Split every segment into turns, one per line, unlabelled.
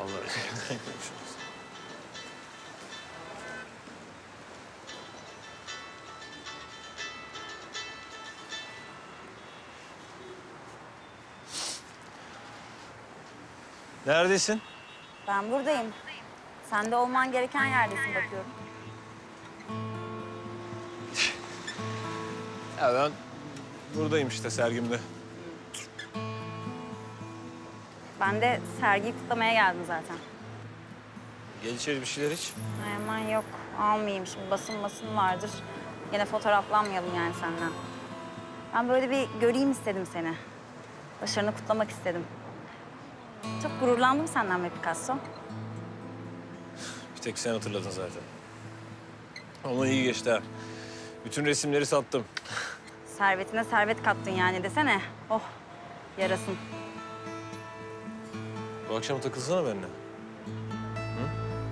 Vallahi. Neredesin?
Ben buradayım. Sen de olman gereken yerdesin bakıyorum.
Ya ben buradayım işte sergimde.
Ben de sergiyi kutlamaya geldim zaten.
Gel içeri bir şeyler iç.
Ay aman yok, almayayım. Şimdi basın vardır. Yine fotoğraflanmayalım yani senden. Ben böyle bir göreyim istedim seni. Başarını kutlamak istedim. Çok gururlandım senden be Picasso.
Bir tek sen hatırladın zaten. Ama iyi geçti ha. Bütün resimleri sattım.
Servetine servet kattın yani desene. Oh, yarasın.
Bu akşam takılsana benimle. Hı?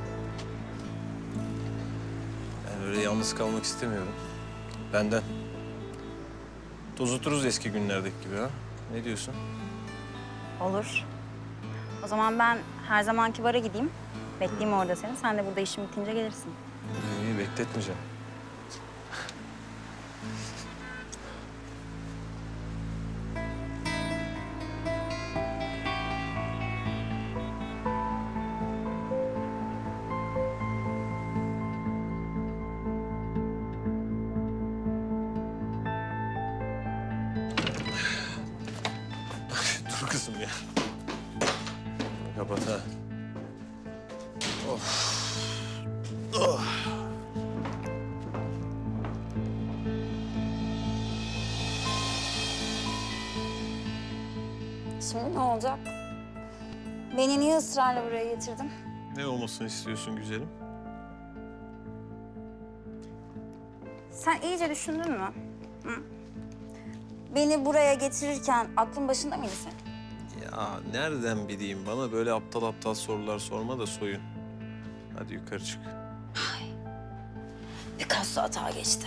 Ben öyle yalnız kalmak istemiyorum. Benden. Tozuturuz eski günlerdeki gibi ha. Ne diyorsun?
Olur. O zaman ben her zamanki bara gideyim. Bekleyeyim orada seni. Sen de burada işin bitince gelirsin.
İyi, bekletmeyeceğim. Dur kızım ya. Kapat ha. Of. Oh.
Şimdi ne olacak? Beni niye ısrarla buraya getirdin?
Ne olmasını istiyorsun güzelim?
Sen iyice düşündün mü? Hı? Beni buraya getirirken aklın başında mıydı senin?
Ya nereden bileyim? Bana böyle aptal aptal sorular sorma da soyun. Hadi yukarı çık.
Picasso hata geçti.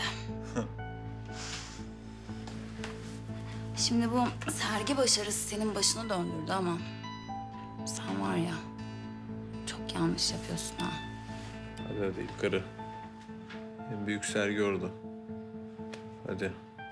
Şimdi bu sergi başarısı senin başını döndürdü ama... sen var ya, çok yanlış yapıyorsun ha.
Hadi yukarı. En büyük sergi orada. Hadi.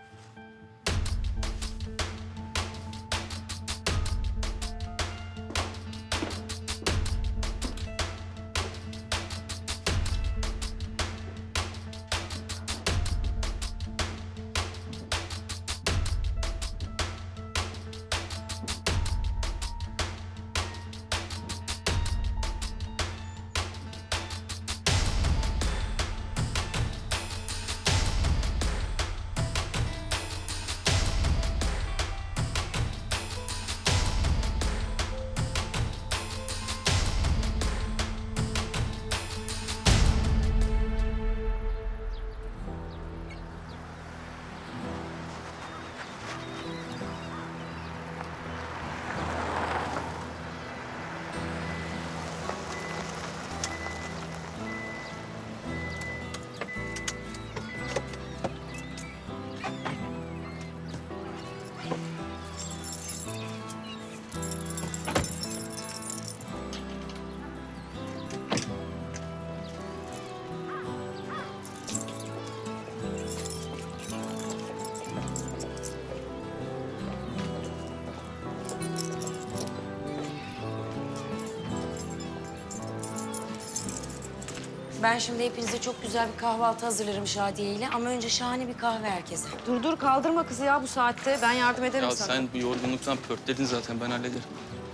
Ben şimdi hepinize çok güzel bir kahvaltı hazırlarım Şadiye ile ama önce şahane bir kahve herkese.
Dur kaldırma kızı ya bu saatte. Ben yardım ederim
Ya
sana.
sen bu yorgunluktan pörtledin zaten, ben hallederim.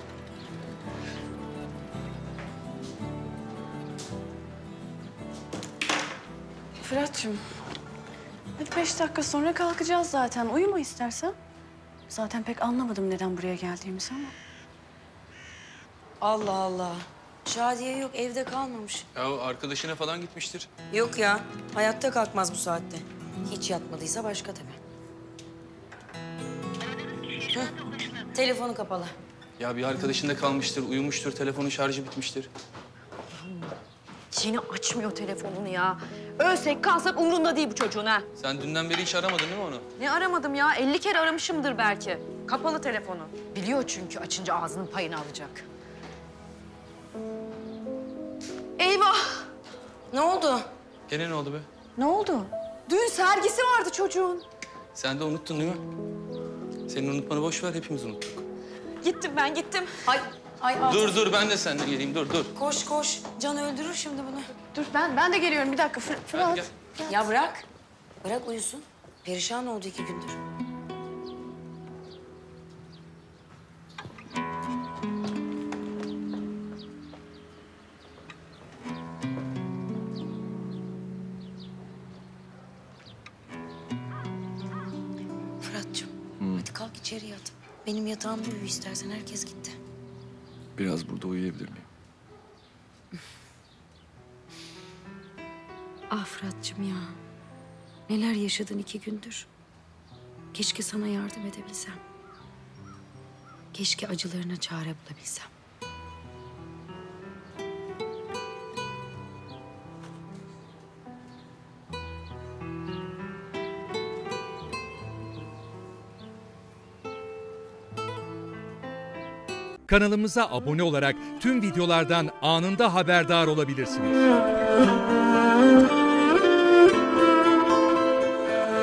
Fırat'cığım, hadi 5 dakika sonra kalkacağız zaten. Uyuma istersen. Zaten pek anlamadım neden buraya geldiğimizi ama.
Allah Allah. Şadiye yok, evde kalmamış.
Ya arkadaşına falan gitmiştir.
Yok ya, hayatta kalkmaz bu saatte. Hiç yatmadıysa başka tabii. Hı, telefonu kapalı.
Ya bir arkadaşında kalmıştır, uyumuştur, telefonun şarjı bitmiştir.
Yine açmıyor telefonunu ya. Ölsek kalsak umurunda değil bu çocuğun ha.
Sen dünden beri hiç aramadın değil mi onu?
Ne aramadım ya? 50 kere aramışımdır belki. Kapalı telefonu. Biliyor çünkü açınca ağzının payını alacak.
Ne oldu?
Gene ne oldu be?
Ne oldu? Düğün sergisi vardı çocuğun.
Sen de unuttun değil mi? Senin unutmanı boş ver, hepimiz unuttuk.
Gittim ben gittim.
Ay
Dur ben de seninle geleyim, dur.
Koş. Can öldürür şimdi bunu.
Dur ben de geliyorum bir dakika
Hadi
Fırat.
gel.
Ya bırak. Bırak uyusun. Perişan oldu 2 gündür. Fırat'cığım hadi kalk içeri yat. Benim yatağımda uyu istersen, herkes gitti.
Biraz burada uyuyabilir miyim?
Ah Fırat'cığım ya. Neler yaşadın 2 gündür. Keşke sana yardım edebilsem. Keşke acılarına çare bulabilsem.
Kanalımıza abone olarak tüm videolardan anında haberdar olabilirsiniz.